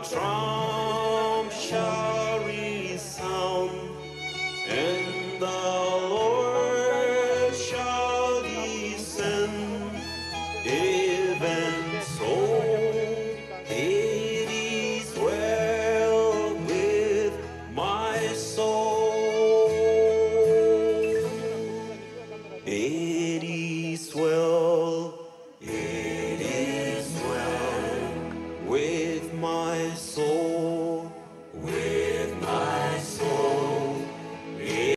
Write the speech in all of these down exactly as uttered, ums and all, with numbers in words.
trump shall resound, and the Lord shall descend. Even so, it is well with my soul. It is well, it is well with my soul, with my soul. It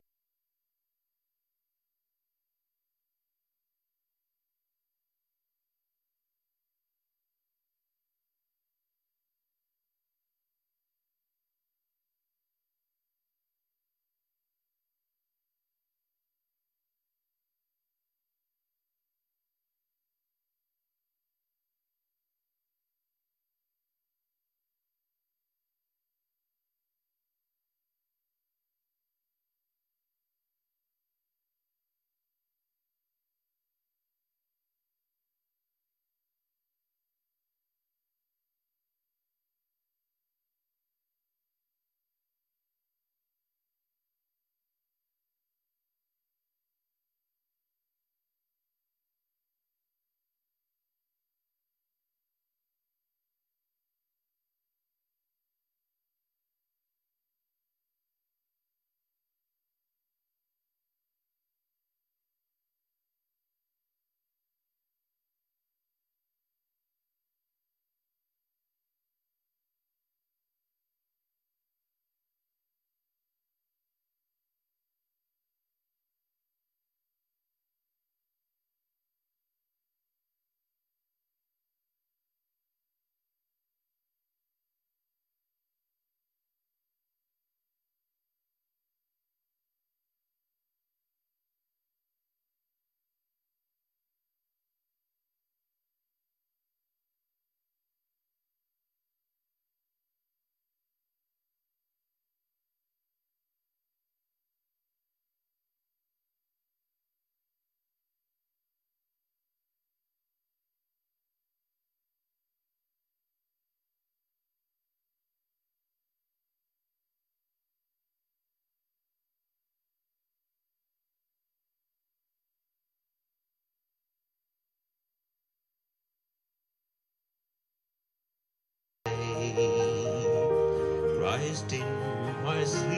Christ in my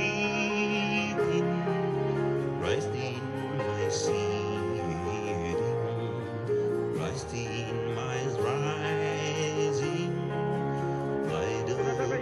sleeping, Christ in my sitting, Christ in my rising, light of my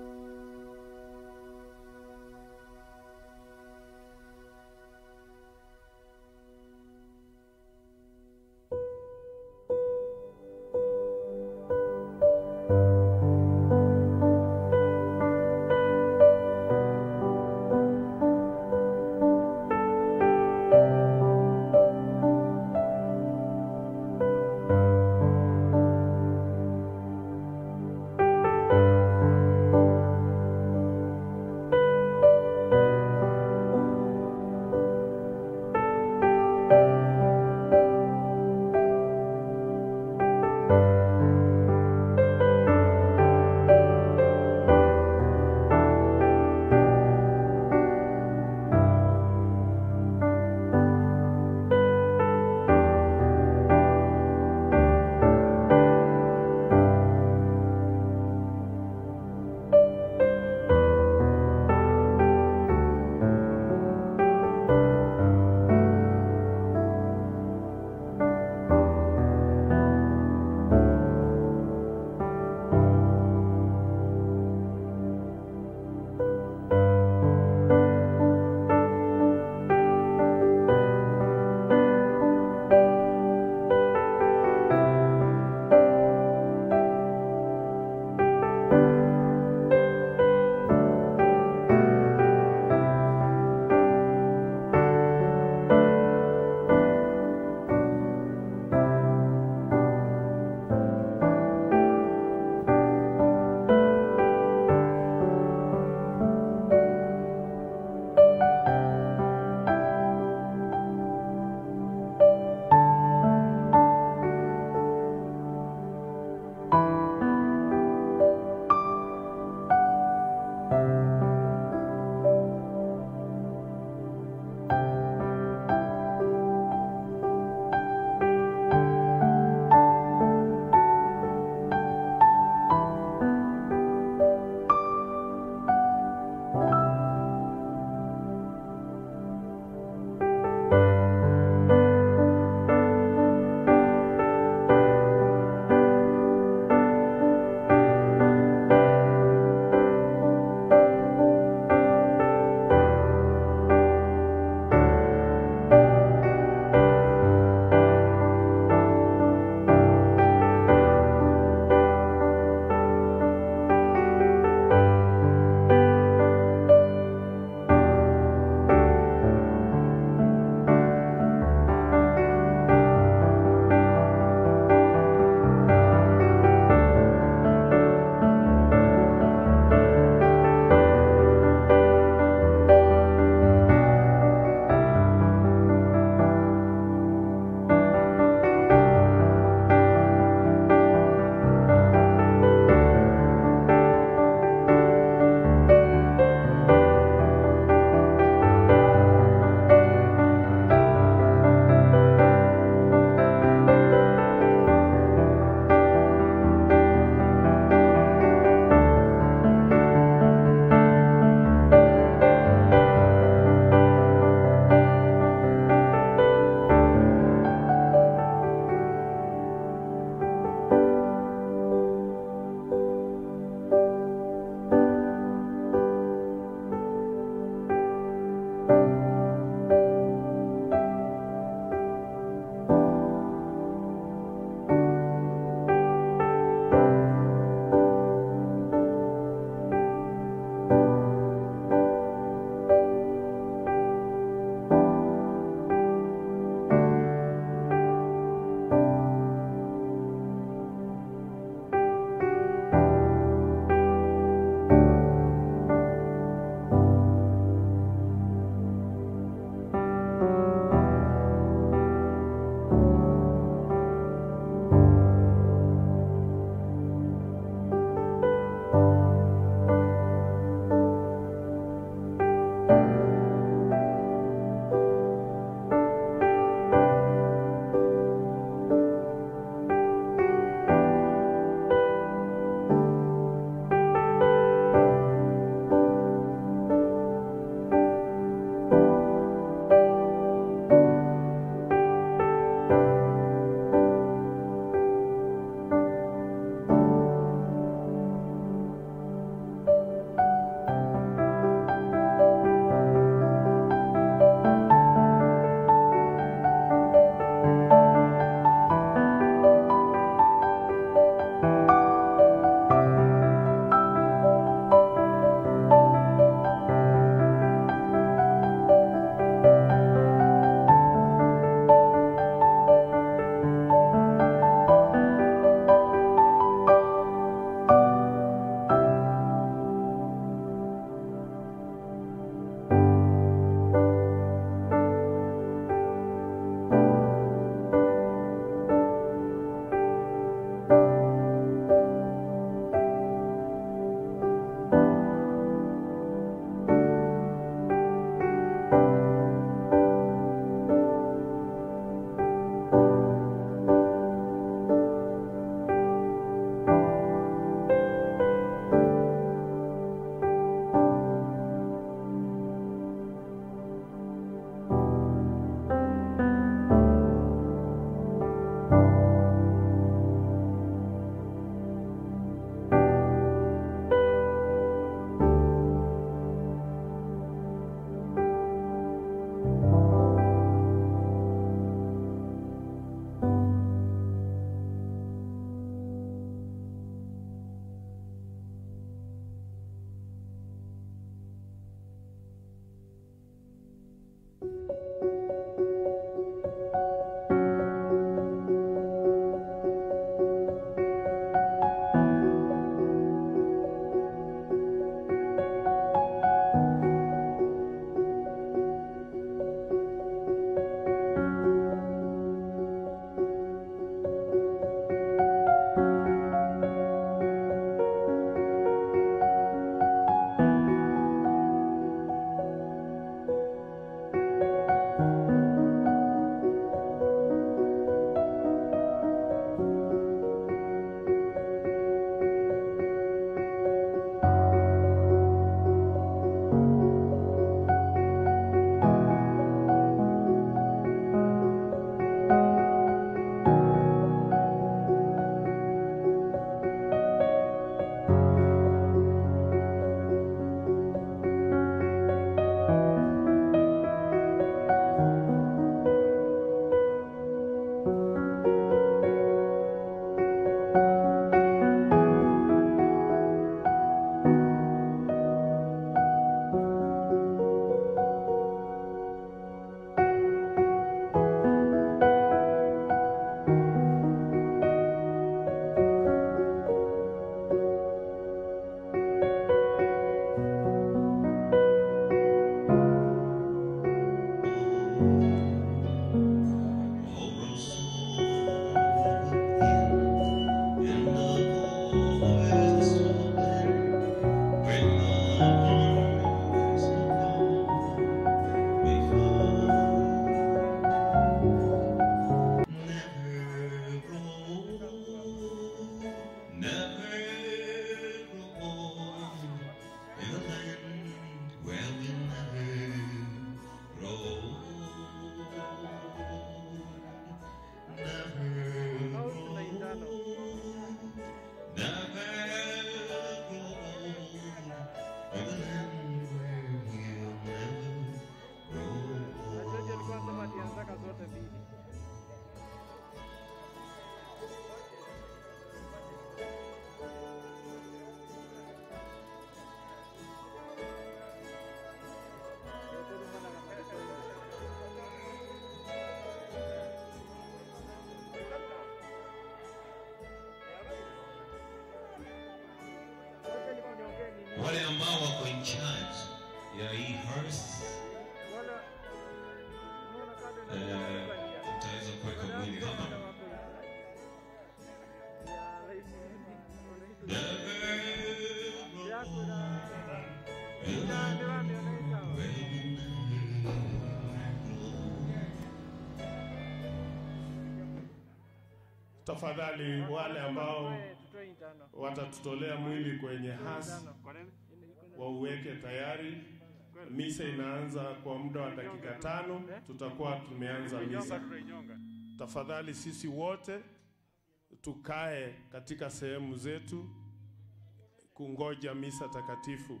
Tafadhali wale ambao watatutolea mwili kwenye hasi wauweke tayari. Misa inaanza kwa muda wa dakika tano, tutakuwa tumeanza misa. Tafadhali sisi wote tukae katika sehemu zetu kungoja misa takatifu.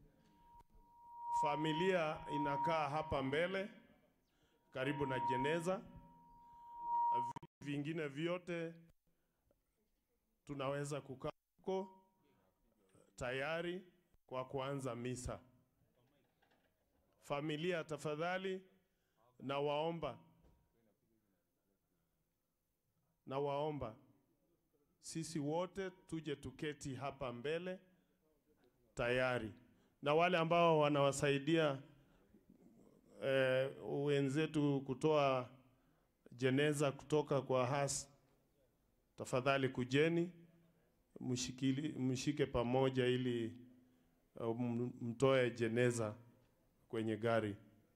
Familia inakaa hapa mbele karibu na jeneza. Vingine vyote tunaweza kukaa huko tayari kwa kuanza misa. Familia tafadhali, na waomba na waomba sisi wote tuje tuketi hapa mbele tayari. Na wale ambao wanawasaidia eh, wenzetu kutoa jeneza kutoka kwa hasi, tafadhali kujeni mshikili mshike pamoja ili uh, mtoe jeneza kwenye gari.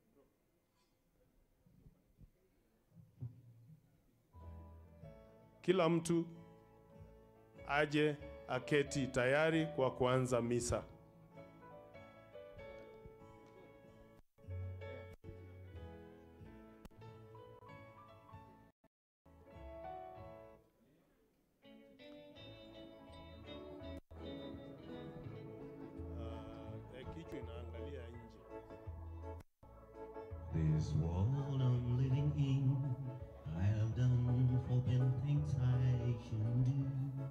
Kila mtu aje aketi tayari kwa kuanza misa. This world I'm living in, I have done forbidden things I shouldn't do.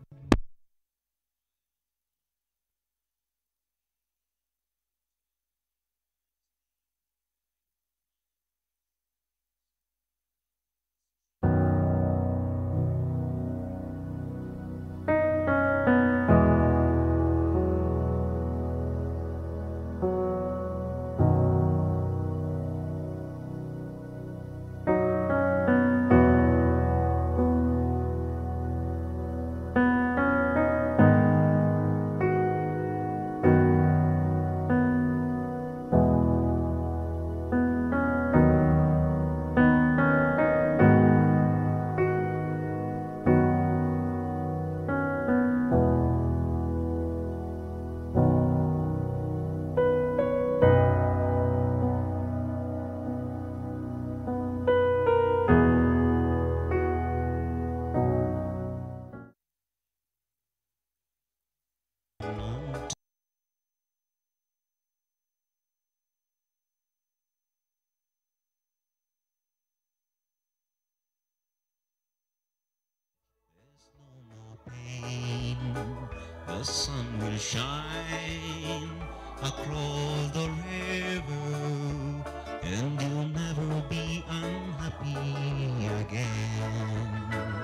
The sun will shine across the river, and you'll never be unhappy again.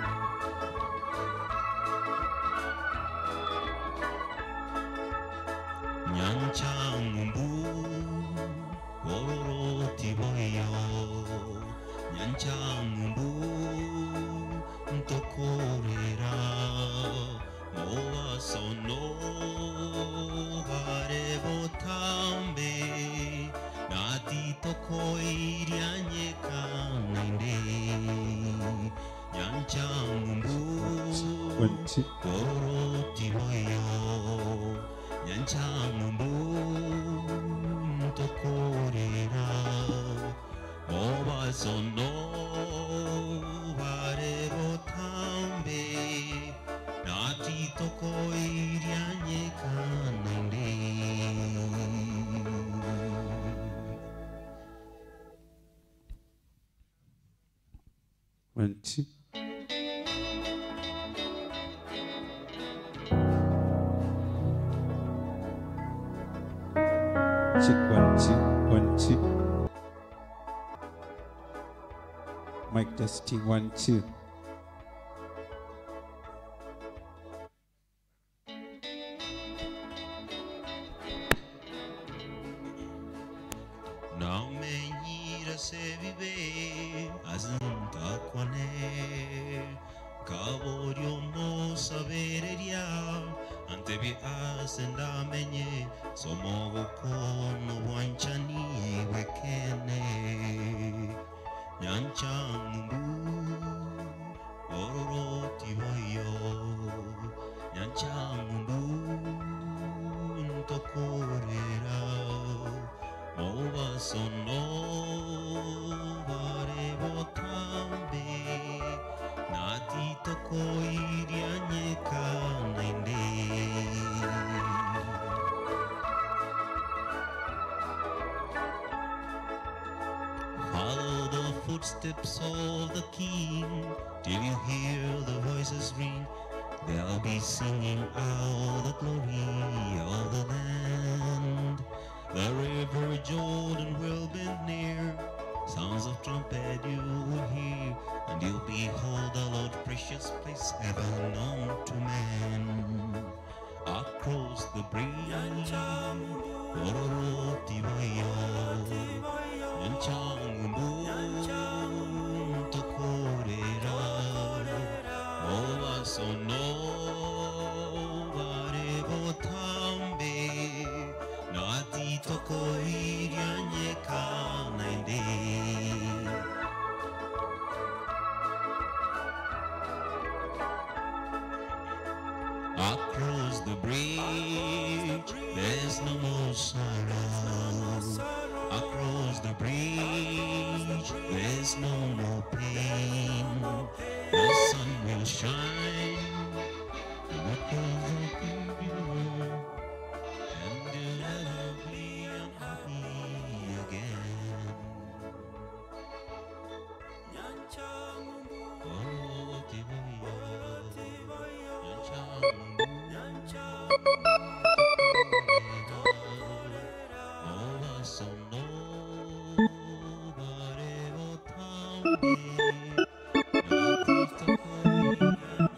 Nyanchangumbu Ororo Tiboyo, Nyanchangumbu Ntokorera Moa sono varebo tambe Nati toko irianye kanainde Nyanchamumbu Koro tiboyo Nyanchamumbu Tokorera Moa sono varebo tambe Nati toko irianye kanainde. One, two. Check one, two, one, two. Mic testing one, two. Now menira se vive azunta quane Cavorio no saberia ante vi asenda menye somo sono varevo tambe nati toko irianye kanainde. Follow the footsteps of the king till you hear the voices ring. They'll be singing out the glory of the land. The river Jordan will be near. Sounds of trumpet you will hear, and you'll behold the Lord, precious place ever known to man. Across the bridge, Ororoti Vaya, Yanchangbu, Tokorera, Owa Sono, Varebo Tambe, Nati Toko Irianye Kanainde. Across the bridge, there's no more sorrow. Across the bridge, there's no more pain. The sun will shine across the bridge, and you'll never be unhappy again. Oh, Tivaya, Owa sono varevo tambe, nati toko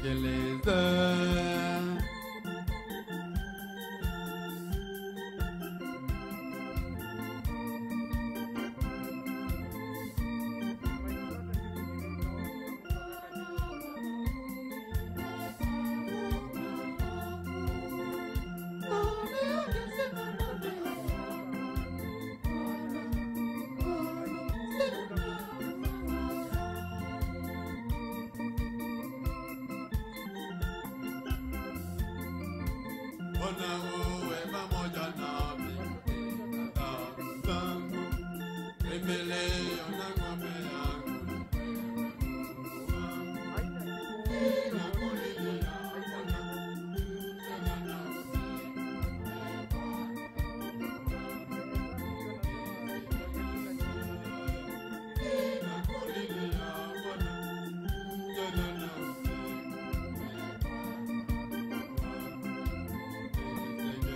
tekeleza. Ona uwe pamoja nami katika zangu, tembeleo na ng'ombe yangu, Mungu wangu. Ninakulilia Bwana, tena na usiku ninakulilia Bwana, tena na usiku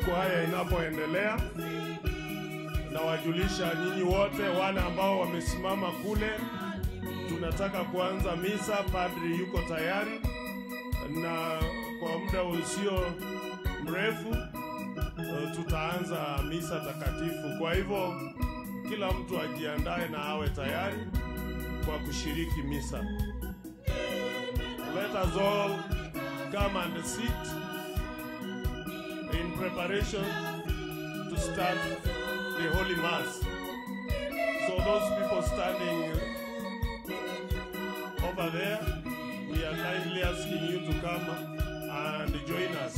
kwaya inapoendelea, nawajulisha nyinyi wote wale ambao wamesimama kule, tunataka kuanza misa. Padri yuko tayari, na kwa muda usio mrefu uh, tutaanza misa takatifu. Kwa hivyo kila mtu ajiandae na awe tayari kwa kushiriki misa. Let us all come and sit in preparation to start the Holy Mass. So those people standing over there, we are kindly asking you to come and join us.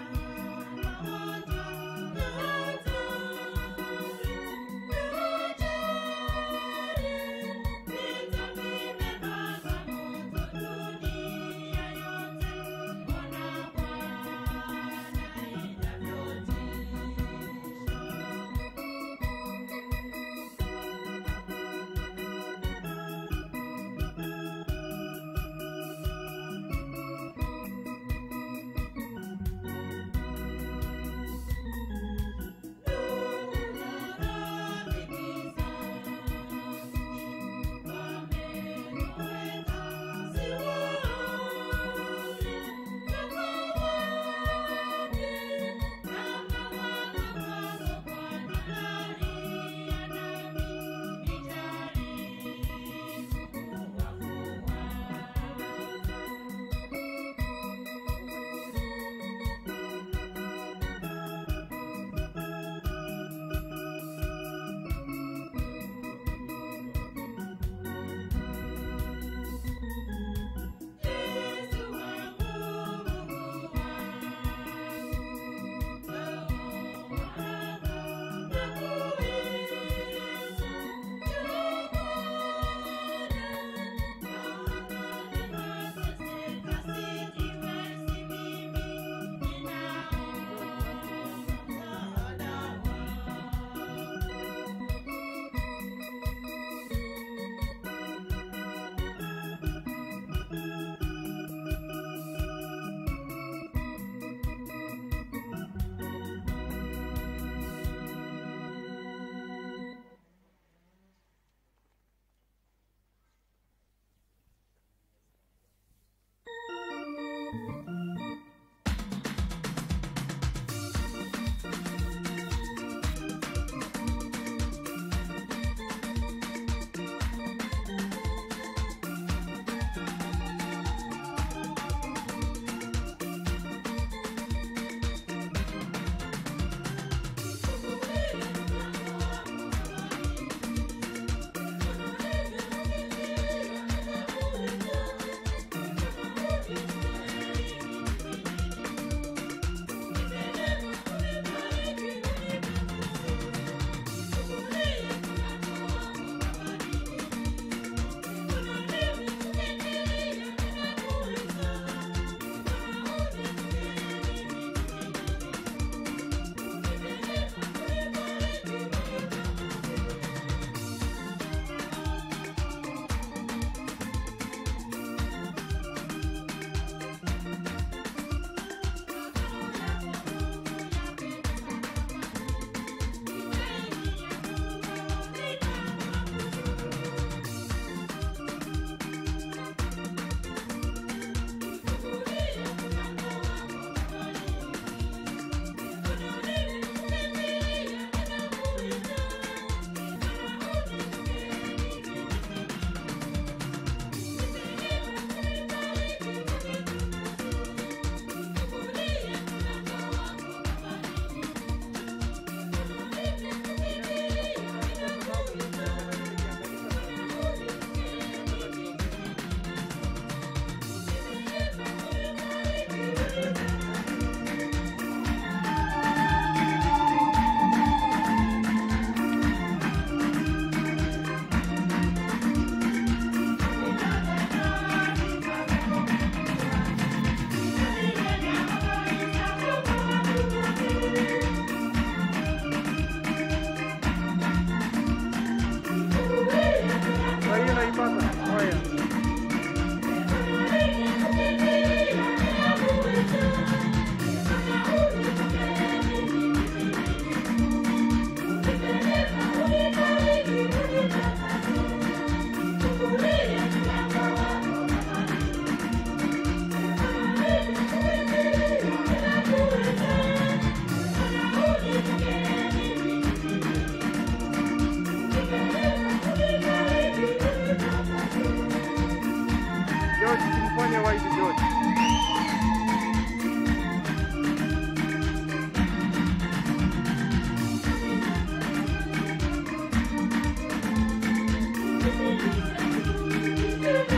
Thank you.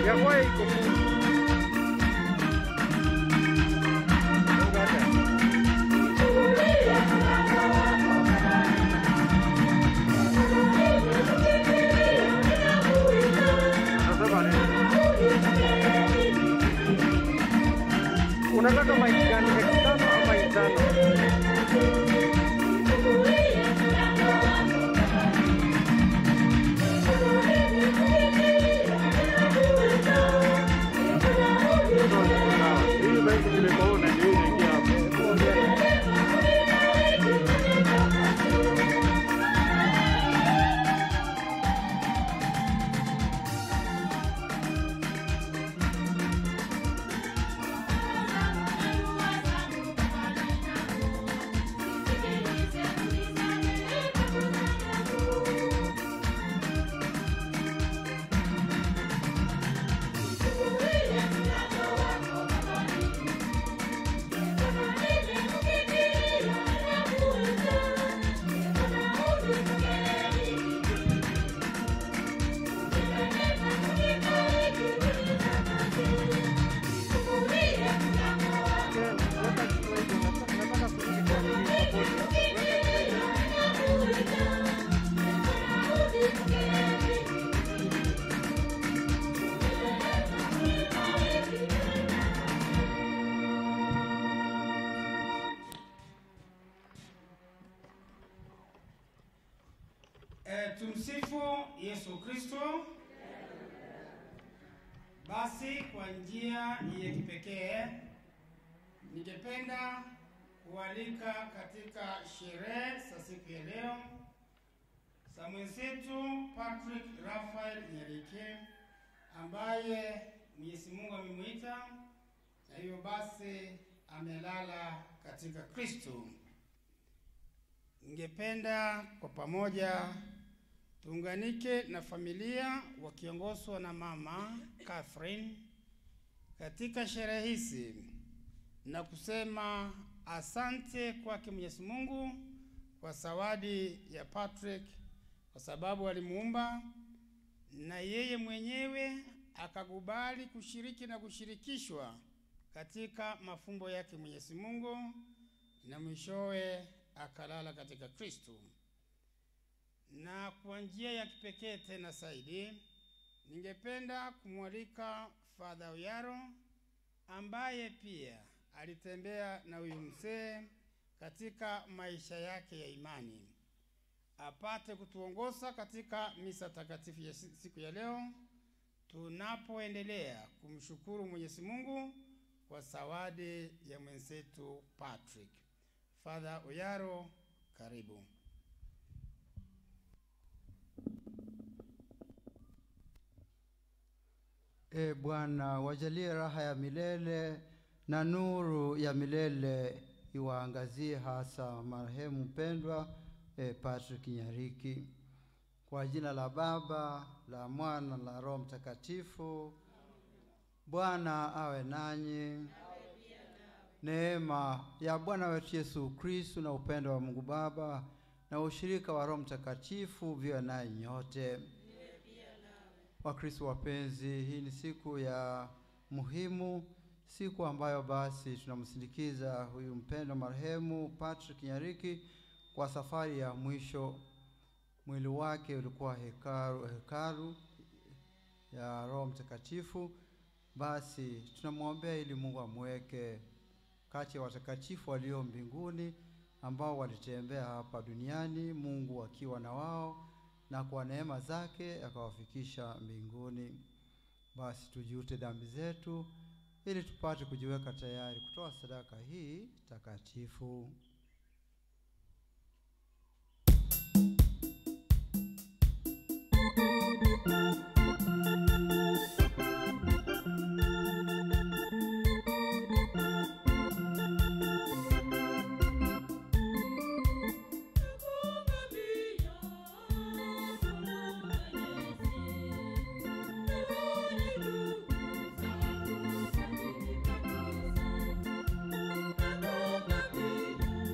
Yakuwa iko unataka maiki gani? Mexicano ama Itano? Hii maiki nimekuona ndio inaingia hapo. Tumsifu Yesu Kristo. Basi kwa njia ya kipekee ningependa kualika katika sherehe za siku ya leo za mwenzetu Patrick Raphael Nyariki ambaye Mwenyezi Mungu amemuita na hiyo basi amelala katika Kristo. Ningependa kwa pamoja tuunganike na familia wakiongozwa na mama Catherine katika sherehe hizi na kusema asante kwake Mwenyezi Mungu kwa zawadi ya Patrick, kwa sababu alimuumba na yeye mwenyewe akakubali kushiriki na kushirikishwa katika mafumbo yake Mwenyezi Mungu na mwishowe akalala katika Kristo. Na kwa njia ya kipekee tena zaidi ningependa kumwalika Father Oyaro ambaye pia alitembea na huyu mzee katika maisha yake ya imani, apate kutuongoza katika misa takatifu ya siku ya leo tunapoendelea kumshukuru Mwenyezi Mungu kwa zawadi ya mwenzetu Patrick. Father Oyaro, karibu. E Bwana, wajalie raha ya milele na nuru ya milele iwaangazie hasa marehemu mpendwa e, Patrick Nyariki. Kwa jina la Baba, la Mwana, la Roho Mtakatifu. Bwana awe nanyi. Neema ya Bwana wetu Yesu Kristo na upendo wa Mungu Baba na ushirika wa Roho Mtakatifu viwe nanyi nyote. Wakristo wapenzi, hii ni siku ya muhimu, siku ambayo basi tunamsindikiza huyu mpendwa marehemu Patrick Nyariki kwa safari ya mwisho. Mwili wake ulikuwa hekalu, hekalu ya Roho Mtakatifu. Basi tunamwombea ili Mungu amweke kati ya watakatifu walio mbinguni ambao walitembea hapa duniani, Mungu akiwa na wao na kwa neema zake akawafikisha mbinguni. Basi tujiute dhambi zetu ili tupate kujiweka tayari kutoa sadaka hii takatifu. Thank you.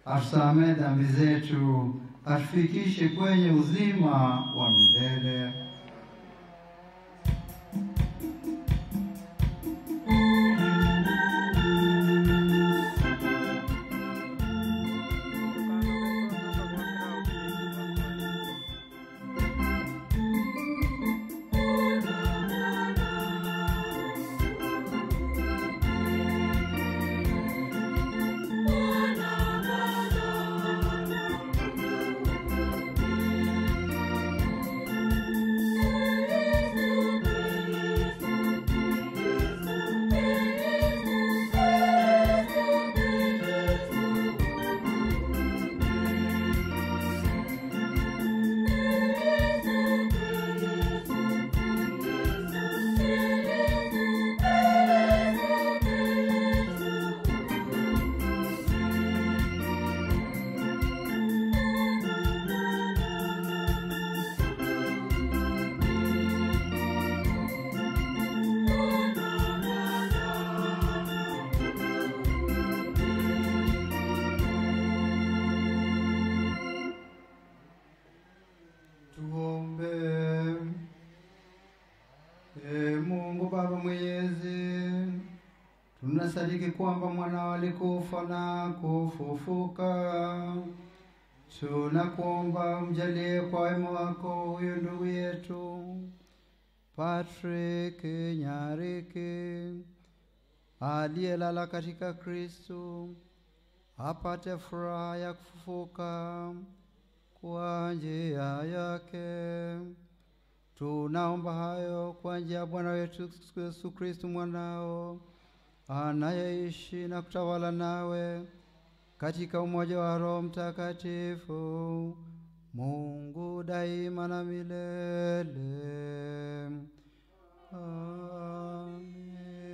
atusamehe dhambi zetu, atufikishe kwenye uzima wa milele. Tunasadiki kwamba mwanao alikufa na kufufuka. Tunakuomba umjalie kwa wema wako huyo ndugu yetu Patrick Nyariki aliyelala katika Kristo, apate furaha ya kufufuka kwa njia yake. Tunaomba hayo kwa njia ya Bwana wetu Yesu Kristo mwanao, anayeishi na kutawala nawe katika umoja wa Roho Mtakatifu, Mungu daima na milele. Amina.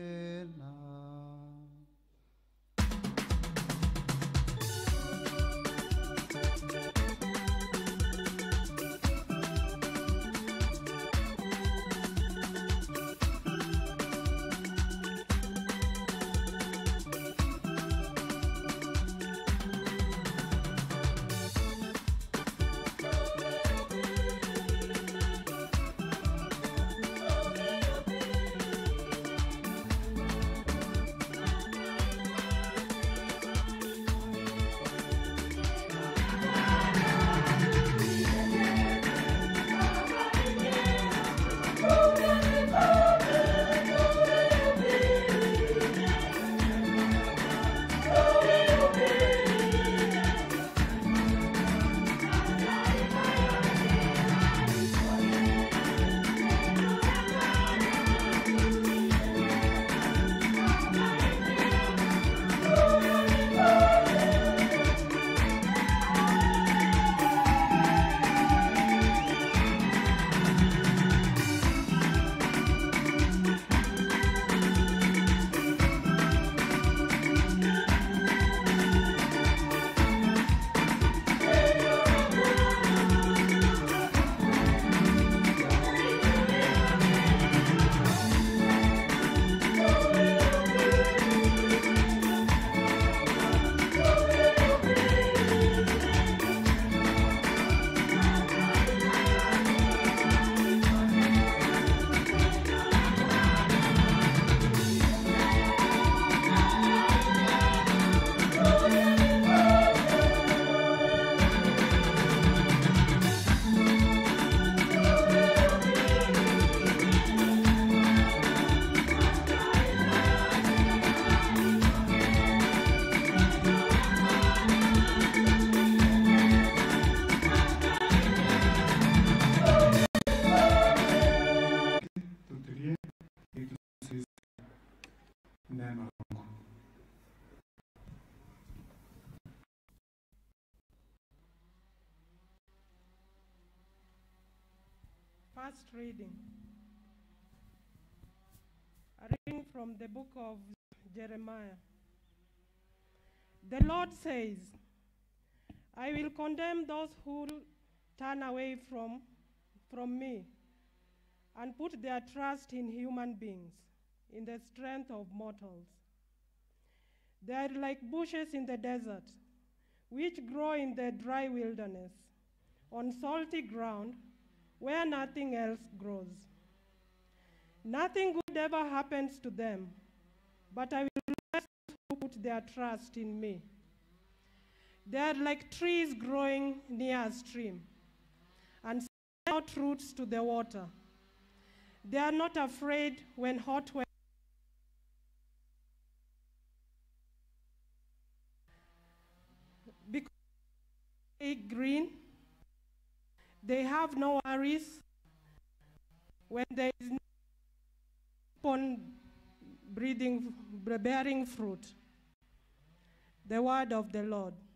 First reading. A reading from the book of Jeremiah. The Lord says, I will condemn those who turn away from, from me and put their trust in human beings, in the strength of mortals. They are like bushes in the desert, which grow in the dry wilderness, on salty ground where nothing else grows. Nothing good ever happens to them, but I will bless those who put their trust in me. They are like trees growing near a stream and send out roots to the water. They are not afraid when hot weather because they green. They have no worries when there is no upon breathing, bearing fruit. The word of the Lord.